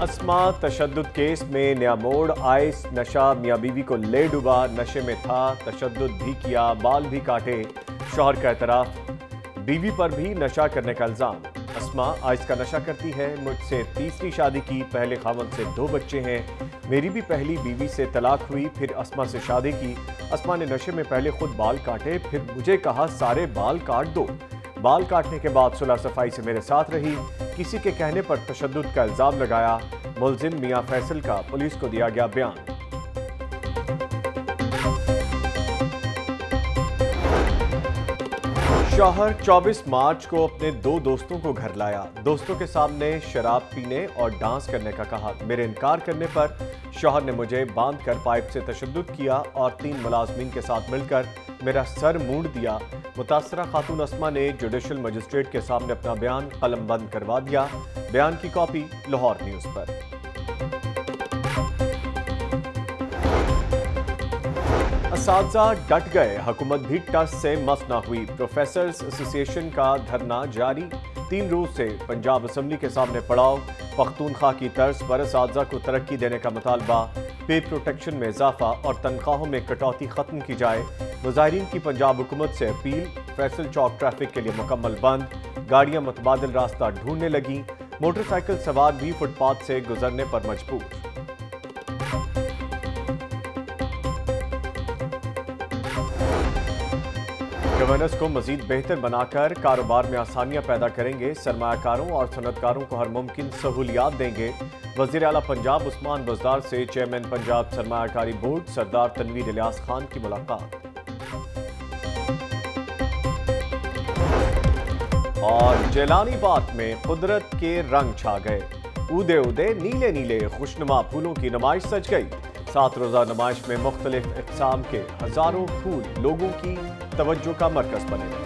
अस्मा तशद्दुद case में नया मोड़, आइस नशा मियां बीवी को ले डूबा, नशे में था, तशद्दुद भी किया, बाल भी काटे। शौहर का एतराफ, बीवी पर भी नशा करने का इल्जाम। अस्मा आइस का नशा करती है, मुझसे तीसरी शादी की, पहले खामन से 2 बच्चे हैं। मेरी भी पहली बीवी से तलाक हुई, फिर अस्मा से शादी की। अस्मा ने नशे में पहले खुद बाल काटे, फिर मुझे कहा सारे बाल काट दो। बाल काटने के बाद सुलह सफाई से मेरे साथ रही, किसी के कहने पर तशद्दुद का इल्जाम लगाया। मुलजिम मियां फैसल का पुलिस को दिया गया बयान। शौहर 24 मार्च को अपने 2 दोस्तों को घर लाया, दोस्तों के सामने शराब पीने और डांस करने का कहा। मेरे इनकार करने पर शौहर ने मुझे बांधकर पाइप से तशद्दुद किया और 3 मुलाजमीन के साथ मिलकर मेरा सर मूंड दिया। मुतासरा खातून अस्मा ने जुडिशल मजिस्ट्रेट के सामने अपना बयान कलमबंद करवा दिया। बयान की कॉपी लाहौर न्यूज पर। असातिज़ा डट गए, हुकूमत भी टस से मस न हुई। प्रोफेसर्स एसोसिएशन का धरना जारी, 3 रोज से पंजाब असम्बली के सामने पड़ाव। पख्तूनख्वा की तर्ज पर असातिज़ा को तरक्की देने का मुतालबा, पे प्रोटेक्शन में इजाफा और तनख्वाहों में कटौती खत्म की जाए। मुजाहिरीन की पंजाब हुकूमत से अपील। फैसल चौक ट्रैफिक के लिए मुकम्मल बंद, गाड़ियां मुतबादिल रास्ता ढूंढने लगी। मोटरसाइकिल सवार भी फुटपाथ से गुजरने पर मजबूर। गवर्नेंस को मजीद बेहतर बनाकर कारोबार में आसानियां पैदा करेंगे, सरमायाकारों और सनतकारों को हर मुमकिन सहूलियात देंगे। वज़ीर आला पंजाब उस्मान बज़दार से चेयरमैन पंजाब सरमायाकारी बोर्ड सरदार तनवीर इलियास खान की मुलाकात। और जेलानीबाद में कुदरत के रंग छा गए, उदे उदे नीले नीले खुशनुमा फूलों की नुमाइश सज गई। 7 रोजा नुमाइश में मुख्तलिफ इक़साम के हजारों फूल लोगों की तवज्जो का मरकज बने।